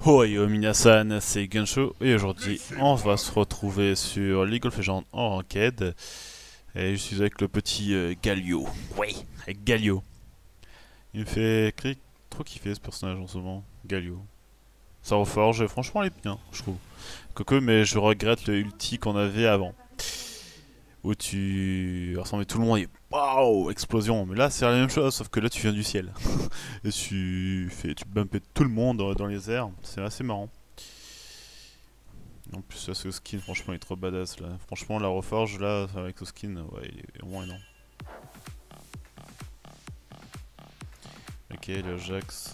Hoi Minasan, c'est Gensho et aujourd'hui on va se retrouver sur League of Legends en ranked. Et je suis avec le petit Galio. Oui, avec Galio. Il me fait trop kiffer ce personnage en ce moment, Galio. Ça reforge, franchement il est bien, je trouve. Quoique, mais je regrette le ulti qu'on avait avant. Où tu ressemblais tout le monde et waouh, explosion. Mais là c'est la même chose, sauf que là tu viens du ciel. Et tu bumpais tout le monde dans les airs, c'est assez marrant. En plus, ce skin, franchement, il est trop badass là. Franchement, la reforge là, avec ce skin, ouais, il est vraiment énorme. Ok, le Jax.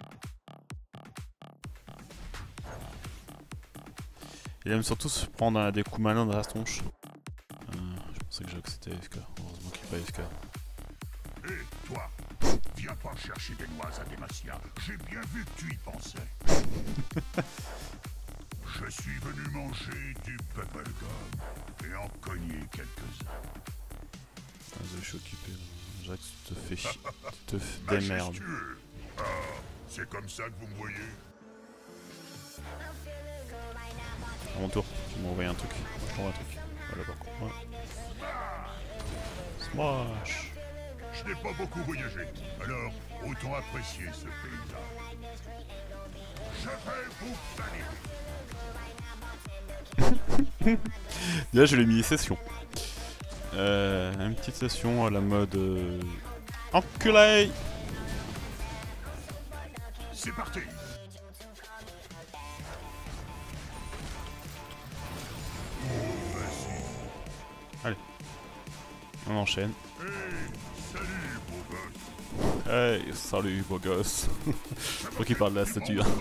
Il aime surtout se prendre des coups malins dans la tronche. Je pensais que Jax était AFK. Heureusement qu'il n'est pas AFK. Hé, toi, viens pas chercher des noix à Demacia. J'ai bien vu que tu y pensais. Je suis venu manger du bubblegum et en cogner quelques-uns. Ah, je suis occupé là. Jax, tu te fais chier. Tu te fais des merdes. Ah, c'est comme ça que vous me voyez? À mon tour, tu m'as envoyé un truc. Je t'envoie un truc. Voilà, par contre. Ouais. Smash. Je n'ai pas beaucoup voyagé, alors autant apprécier ce paysage. Je vais vous balayer. Là, je l'ai mis session. Une petite session à la mode. Enculé! C'est parti. Allez. On enchaîne. Hey, salut, beau gosse. Hey, salut, beau gosse. Je crois qu'il parle de la statue. Hein.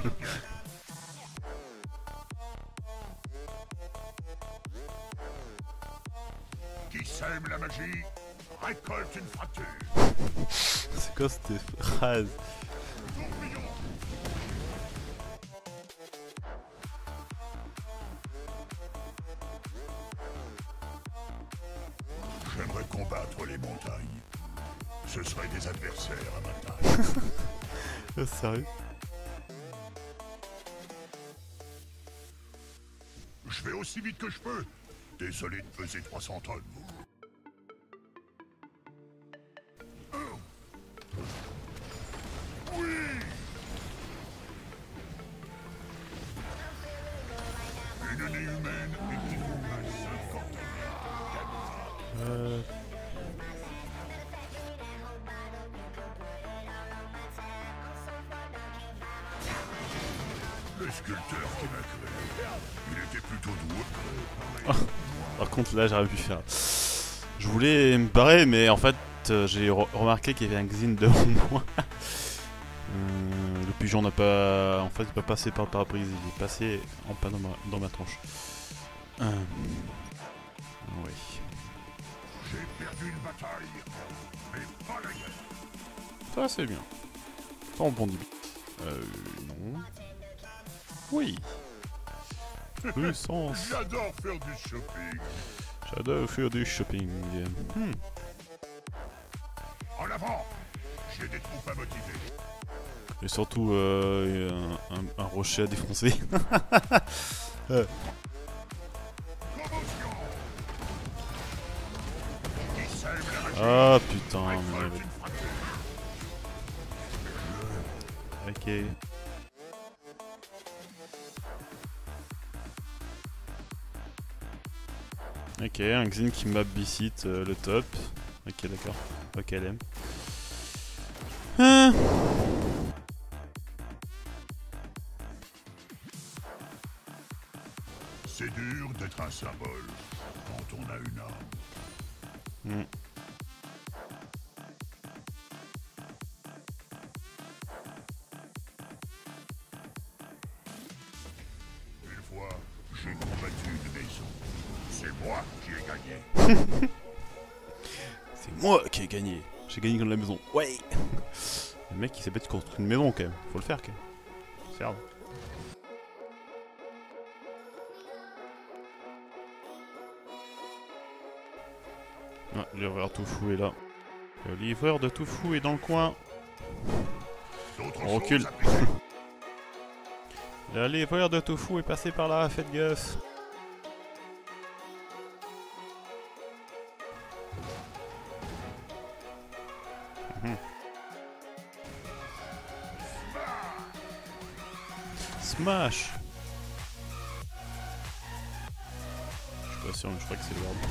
Qui sème la magie récolte une fracture. C'est quoi cette phrase? Tourbillon. J'aimerais combattre les montagnes. Ce seraient des adversaires à ma taille. Sérieux? Je vais aussi vite que je peux. Désolé de peser 300 tonnes. Oui. Une année humaine équivaut à 50 Le sculpteur qui m'a créé, il était plutôt doué. Par contre, là, j'aurais pu faire. Je voulais me barrer, mais en fait, j'ai remarqué qu'il y avait un Xin devant moi. Le pigeon n'a pas. En fait, il n'est pas passé par le pare-brise, il est passé en pas dans ma tronche. Oui. J'ai perdu une bataille, mais pas la guerre. Ça, c'est bien. Ça, on bondit. Non. Oui. Puissance. J'adore faire du shopping. J'adore faire du shopping. En avant, j'ai des troupes à motiver. Et surtout un rocher à défoncer. Commotion. Qui sème la magie Ah putain, récolte mais... une fracture. Ok. Ok, un Xin qui m'a bicite le top. Ok, d'accord. Ok, LM. C'est dur d'être un symbole quand on a une âme. Une fois, j'ai combattu une maison. C'est moi qui ai gagné. C'est moi qui ai gagné. J'ai gagné dans la maison. Ouais. Le mec il s'est battu contre une maison quand même. Faut le faire quand même. Serve. Ah, le livreur tofu est là. Le livreur de tofu est dans le coin. D'autres On recule. choses à payer. Allez, voleur de tofu est passé par là, faites gaffe. Smash. Je suis pas sûr, mais je crois que c'est le verbe.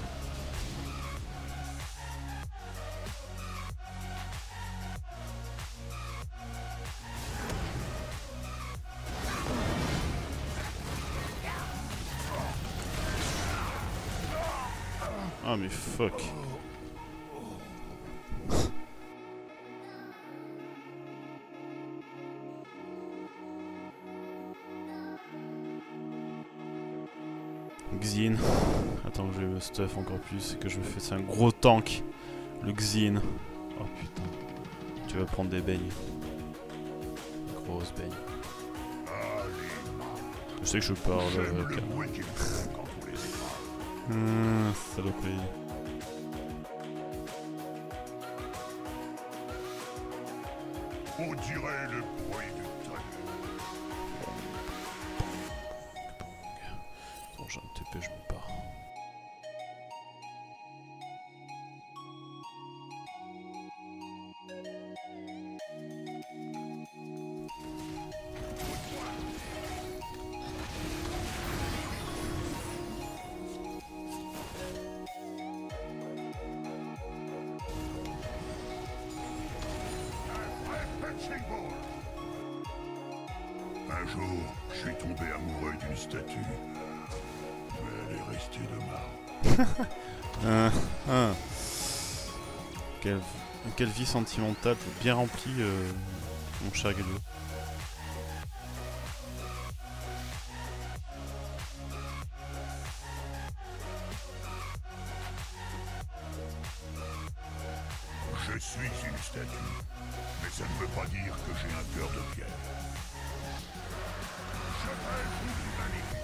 Ah mais fuck. Xin. Attends que je le stuff encore plus et que je me fasse un gros tank. Le Xin. Oh putain. Tu vas prendre des beignes. Grosse beigne. Je sais que je parle avec saloperie. On dirait le bruit du tonnerre. Bon, j'ai un TP, je me pars. Un jour, je suis tombé amoureux d'une statue, mais elle est restée de marbre. Quelle vie sentimentale, bien remplie, mon cher Galio. Je suis une statue, mais ça ne veut pas dire que j'ai un cœur de pierre. Je rêve l'humanité.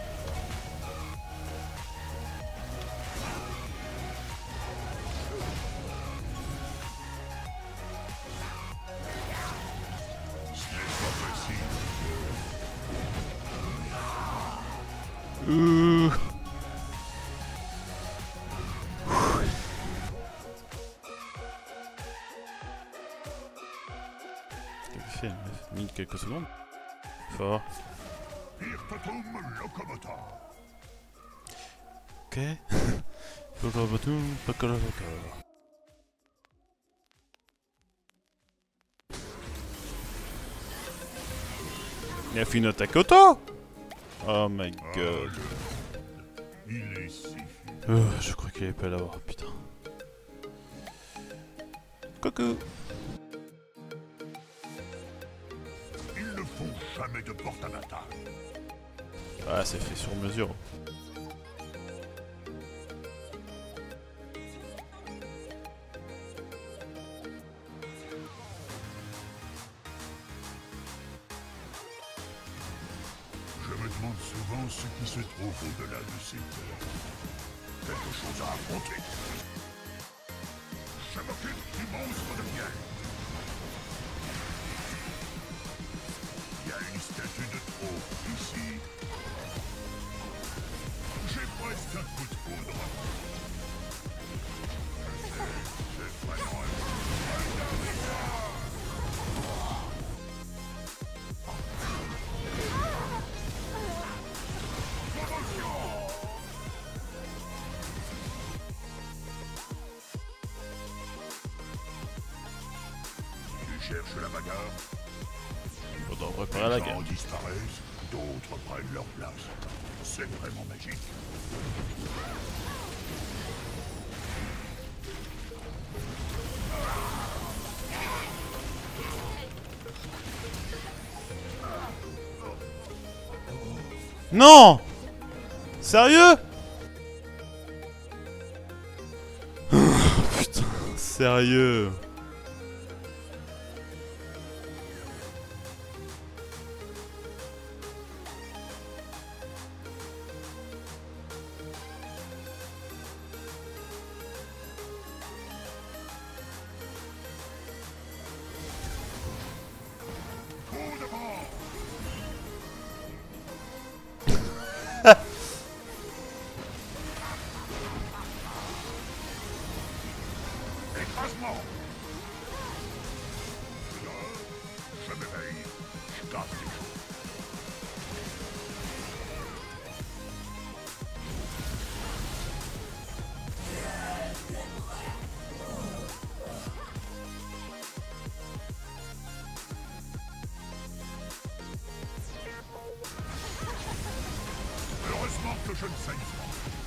Ce n'est pas facile. Qu'est-ce qu'il fait? Il a mis quelques secondes. Fort. Irtotum locomotor. Ok. Locomotor. Il a fait une attaque auto. Oh my god. Il est si Je crois qu'il allait pas l'avoir, putain. Coucou. Ils ne font jamais de porte à bataille. Ah, c'est fait sur mesure. Je me demande souvent ce qui se trouve au-delà de ces terres. Quelque chose à affronter. Je m'occupe du monstre de miel. Il y a une statue de trop ici. J'ai presque un coup de foudre. Je sais, c'est vraiment Tu cherches la bagarre? On doit préparer la Les guerre. gens disparaissent, d'autres prennent leur place. C'est vraiment magique. Non! Sérieux? Putain, sérieux? Écrasement. Je m'éveille. Je casse les choses. Heureusement que je ne saigne pas.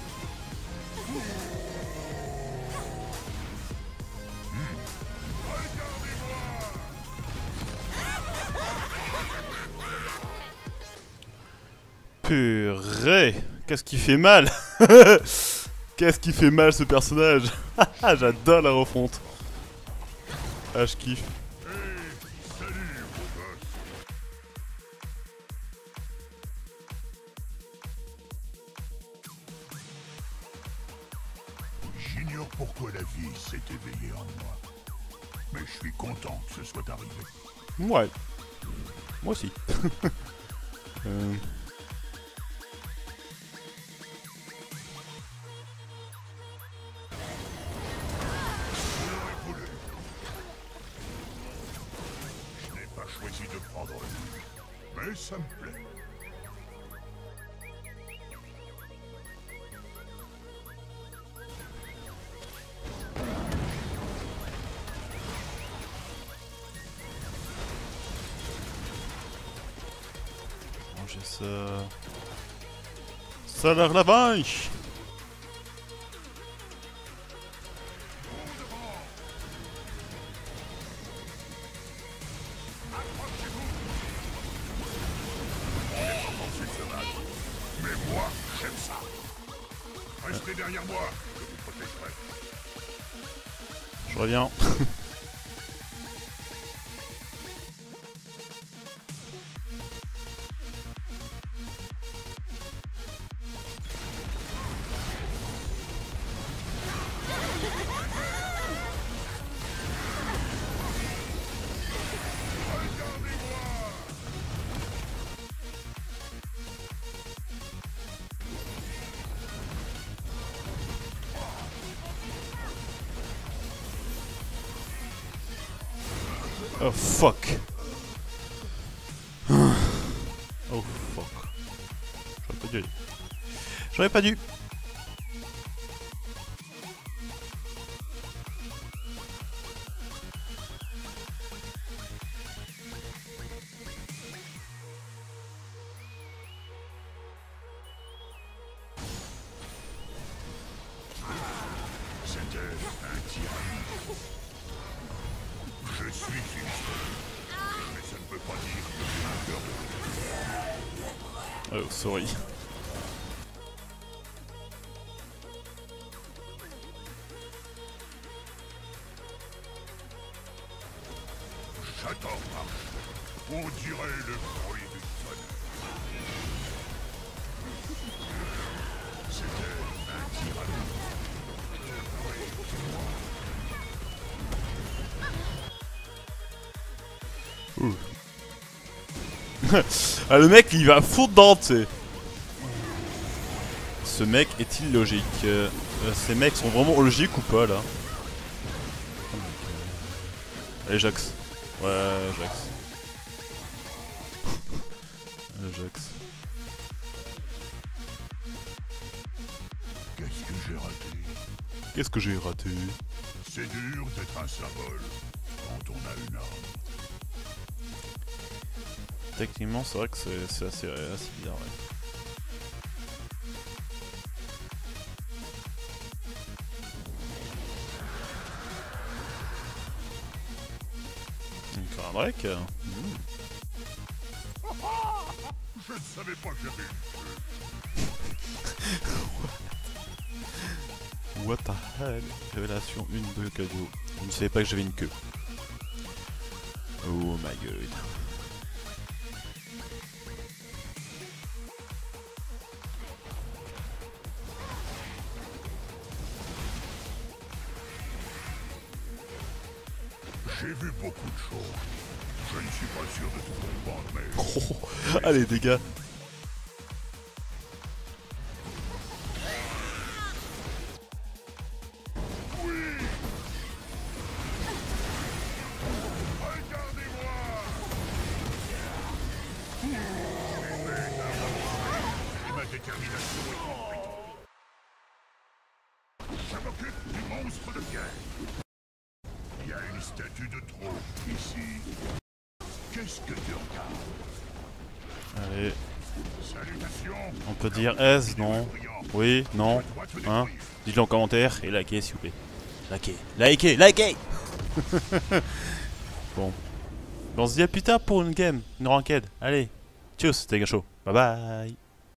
Purée, qu'est-ce qui fait mal. Qu'est-ce qui fait mal ce personnage. J'adore la refonte. Ah, je kiffe. Salut, beau gosse. J'ignore pourquoi la vie s'est éveillée en moi. Mais je suis content que ce soit arrivé. Ouais. Moi aussi. Je n'ai pas choisi de prendre le mais ça me plaît. Manger ça. Ça a l'air la vache. Mais moi, j'aime ça. Restez derrière moi, je vous protégerai. Je reviens. Oh fuck. Oh fuck. J'aurais pas dû. J'aurais pas dû. C'était un tyran. Je suis une star. Mais ça ne veut pas dire que j'ai un cœur de... Oh sorry. J'adore marche. On dirait le bruit du tonnerre. C'était un tyran. Ah, le mec il va fondre dedans, tu sais. Ce mec est illogique. Ces mecs sont vraiment logiques ou pas là? Allez Jax. Ouais Jax. Jax. Qu'est-ce que j'ai raté? Qu'est-ce que j'ai raté? C'est dur d'être un symbole quand on a une arme. Techniquement c'est vrai que c'est assez bizarre. Ouais. Encore un Drake. Je ne savais pas que j'avais une queue. What the hell? Révélation 1 de cadeau. Je ne savais pas que j'avais une queue. Oh my god. J'ai vu beaucoup de choses. Je ne suis pas sûr de tout comprendre, mais... Oh, allez dégâts. monstre de guerre. Il y a une statue de trop ici. Qu'est-ce que tu regardes? Allez, Salutations. on peut dire S, non? Oui, non? Hein? Dites-le en commentaire et likez s'il vous plaît. Likez, likez, likez. Bon. On se dit à plus tard pour une game, une ranked. Allez, tchuss, c'était Gacho. Bye bye.